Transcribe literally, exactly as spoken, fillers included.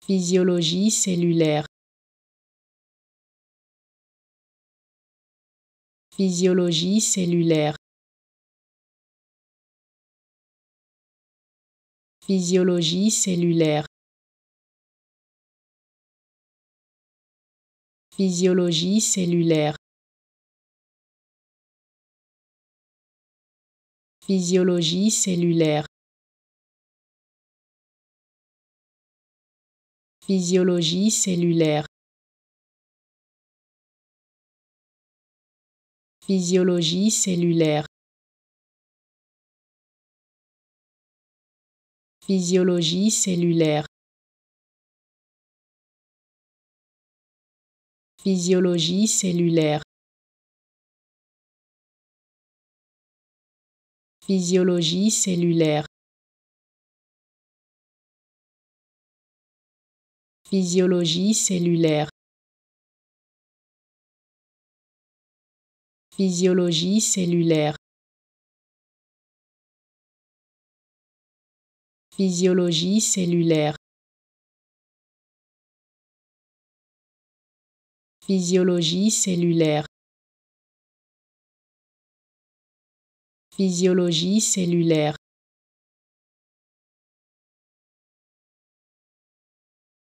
Physiologie cellulaire. Physiologie cellulaire. Physiologie cellulaire. Physiologie cellulaire. Physiologie cellulaire. Physiologie cellulaire. Physiologie cellulaire. Physiologie cellulaire. Physiologie cellulaire. Physiologie cellulaire. Physiologie cellulaire. Physiologie cellulaire. Physiologie cellulaire. Physiologie cellulaire. Physiologie cellulaire.